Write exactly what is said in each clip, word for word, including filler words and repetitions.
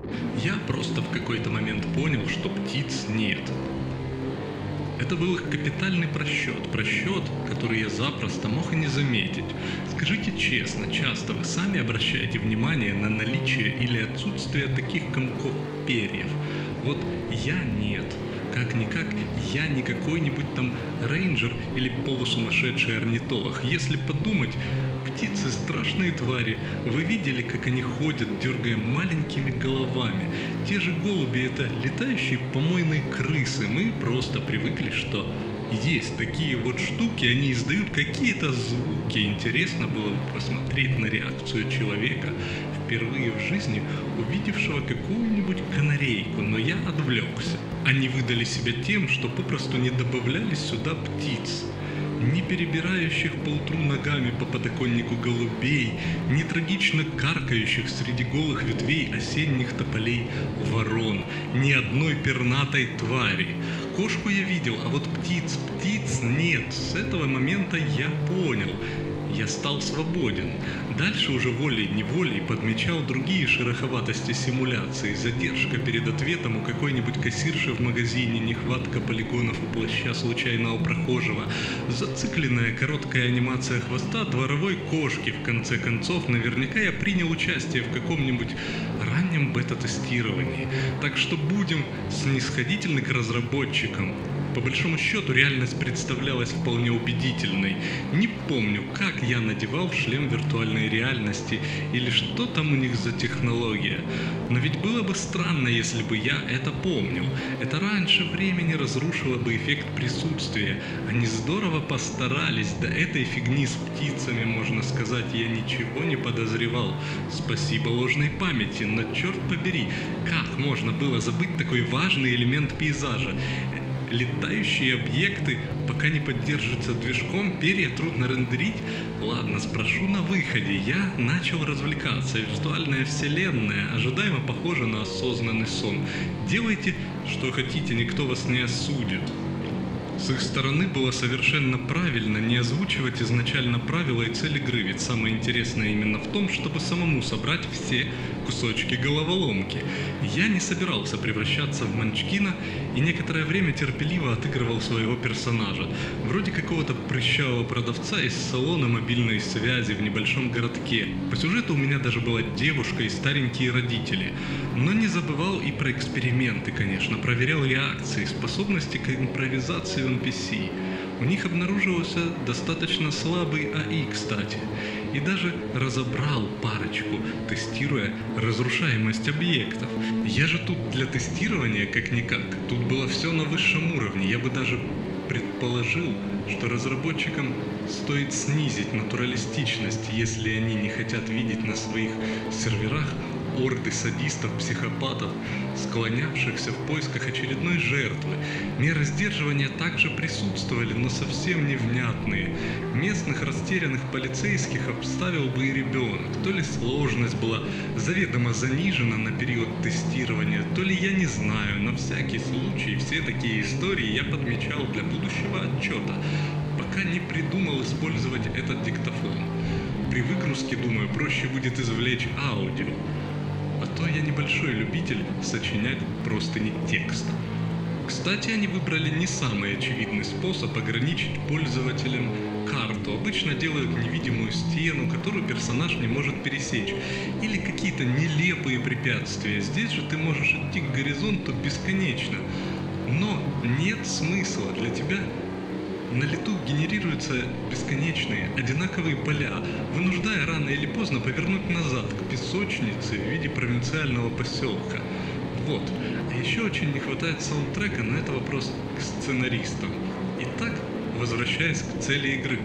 Я просто в какой-то момент понял, что птиц нет. Это был их капитальный просчет, просчет, который я запросто мог и не заметить. Скажите честно, часто вы сами обращаете внимание на наличие или отсутствие таких комков перьев? Вот я нет. Как-никак, я не какой-нибудь там рейнджер или полусумасшедший орнитолог. Если подумать, птицы страшные твари. Вы видели, как они ходят, дергая маленькими головами? Те же голуби — это летающие помойные крысы. Мы просто привыкли, что есть такие вот штуки, они издают какие-то звуки. Интересно было бы посмотреть на реакцию человека, впервые в жизни увидевшего какую-нибудь канарейку, но я отвлекся. Они выдали себя тем, что попросту не добавляли сюда птиц. Ни перебирающих поутру ногами по подоконнику голубей, ни трагично каркающих среди голых ветвей осенних тополей ворон, ни одной пернатой твари. Кошку я видел, а вот птиц, птиц нет. С этого момента я понял. Я стал свободен. Дальше уже волей-неволей подмечал другие шероховатости симуляции. Задержка перед ответом у какой-нибудь кассирши в магазине, нехватка полигонов у плаща случайного прохожего, зацикленная короткая анимация хвоста дворовой кошки. В конце концов, наверняка я принял участие в каком-нибудь раннем бета-тестировании. Так что будем снисходительны к разработчикам. По большому счету, реальность представлялась вполне убедительной. Не помню, как я надевал шлем виртуальной реальности или что там у них за технология. Но ведь было бы странно, если бы я это помнил. Это раньше времени разрушило бы эффект присутствия. Они здорово постарались. До этой фигни с птицами, можно сказать, я ничего не подозревал. Спасибо ложной памяти, но черт побери, как можно было забыть такой важный элемент пейзажа? Летающие объекты, пока не поддерживаются движком, перья трудно рендерить. Ладно, спрошу на выходе. Я начал развлекаться. Виртуальная вселенная ожидаемо похожа на осознанный сон. Делайте, что хотите, никто вас не осудит. С их стороны было совершенно правильно не озвучивать изначально правила и цель игры, ведь самое интересное именно в том, чтобы самому собрать все кусочки головоломки. Я не собирался превращаться в Манчкина и некоторое время терпеливо отыгрывал своего персонажа, вроде какого-то прыщавого продавца из салона мобильной связи в небольшом городке. По сюжету у меня даже была девушка и старенькие родители. Но не забывал и про эксперименты, конечно, проверял реакции, способности к импровизации в эн пи си. У них обнаружился достаточно слабый а и, кстати. И даже разобрал парочку, тестируя разрушаемость объектов. Я же тут для тестирования как-никак. Тут было все на высшем уровне. Я бы даже предположил, что разработчикам стоит снизить натуралистичность, если они не хотят видеть на своих серверах орды садистов, психопатов, склонявшихся в поисках очередной жертвы. Меры сдерживания также присутствовали, но совсем невнятные. Местных растерянных полицейских обставил бы и ребенок. То ли сложность была заведомо занижена на период тестирования, то ли я не знаю. На всякий случай все такие истории я подмечал для будущего отчета, пока не придумал использовать этот диктофон. При выгрузке, думаю, проще будет извлечь аудио. А то я небольшой любитель сочинять простыни текста. Кстати, они выбрали не самый очевидный способ ограничить пользователям карту. Обычно делают невидимую стену, которую персонаж не может пересечь, или какие-то нелепые препятствия. Здесь же ты можешь идти к горизонту бесконечно. Но нет смысла для тебя. На лету генерируются бесконечные, одинаковые поля, вынуждая рано или поздно повернуть назад к песочнице в виде провинциального поселка. Вот. А еще очень не хватает саундтрека, но это вопрос к сценаристам. Итак, возвращаясь к цели игры.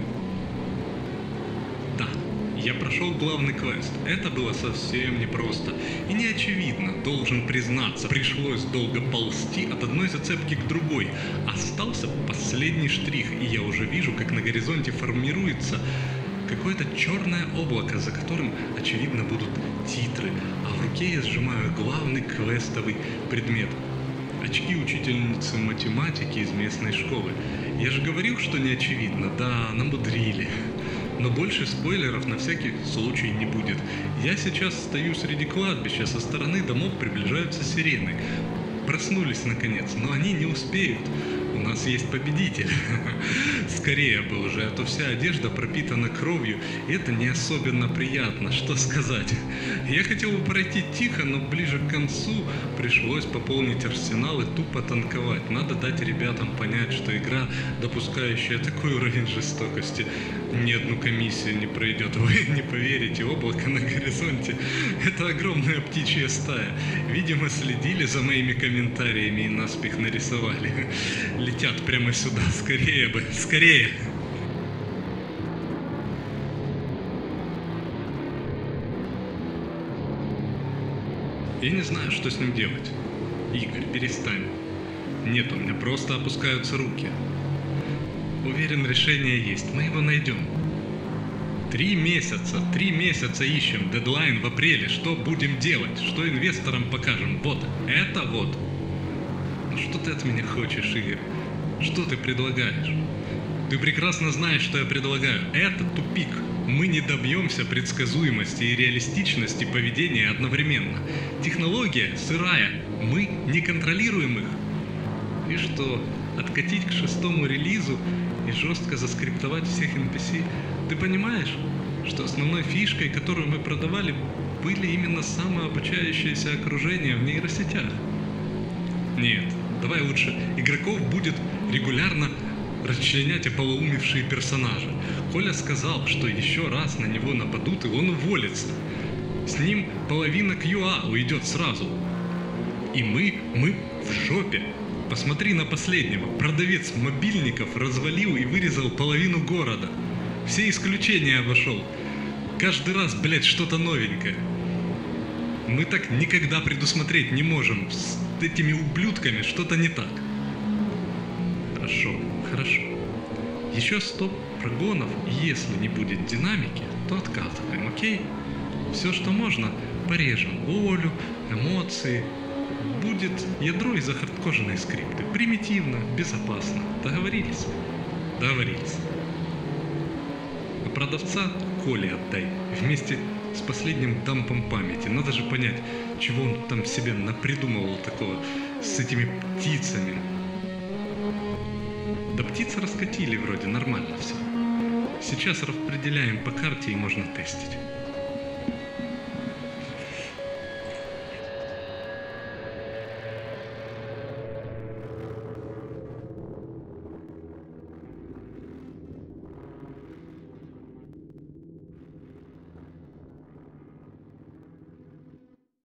Да, я прошел главный квест. Это было совсем непросто и не очевидно, должен признаться. Пришлось долго ползти от одной зацепки к другой. Остался последний штрих, и я уже вижу, как на горизонте формируется какое-то черное облако, за которым, очевидно, будут титры. А в руке я сжимаю главный квестовый предмет. Очки учительницы математики из местной школы. Я же говорил, что не очевидно. Да, намудрили. Но больше спойлеров на всякий случай не будет. Я сейчас стою среди кладбища, со стороны домов приближаются сирены. Проснулись наконец, но они не успеют. У нас есть победитель. Скорее бы уже, а то вся одежда пропитана кровью, и это не особенно приятно, что сказать. Я хотел бы пройти тихо, но ближе к концу пришлось пополнить арсенал и тупо танковать. Надо дать ребятам понять, что игра, допускающая такой уровень жестокости, ни одну комиссию не пройдет. Вы не поверите, облако на горизонте — это огромная птичья стая. Видимо, следили за моими комментариями и наспех нарисовали. Летят прямо сюда, скорее бы, скорее! Я не знаю, что с ним делать. Игорь, перестань. Нет, у меня просто опускаются руки. Уверен, решение есть, мы его найдем. Три месяца, три месяца ищем, дедлайн в апреле. Что будем делать? Что инвесторам покажем? Вот, это вот. Ну что ты от меня хочешь, Игорь? Что ты предлагаешь? Ты прекрасно знаешь, что я предлагаю. Это тупик. Мы не добьемся предсказуемости и реалистичности поведения одновременно. Технология сырая. Мы не контролируем их. И что, откатить к шестому релизу и жестко заскриптовать всех эн пи си? Ты понимаешь, что основной фишкой, которую мы продавали, были именно самообучающееся окружение в нейросетях? Нет, давай лучше игроков будет регулярно расчленять ополоумевшие персонажи. Коля сказал, что еще раз на него нападут, и он уволится. С ним половина кью эй уйдет сразу. И мы, мы в жопе. Посмотри на последнего. Продавец мобильников развалил и вырезал половину города. Все исключения обошел. Каждый раз, блядь, что-то новенькое. Мы так никогда предусмотреть не можем. С этими ублюдками что-то не так. Хорошо, хорошо. Еще сто прогонов, и если не будет динамики, то отказываем, окей? Все, что можно, порежем. Волю, эмоции. Будет ядро и захардкоженные скрипты. Примитивно, безопасно. Договорились? Договорились. А продавца Коле отдай. Вместе с последним дампом памяти. Надо же понять, чего он там себе напридумывал такого с этими птицами. Да птицы раскатили вроде, нормально все. Сейчас распределяем по карте и можно тестить.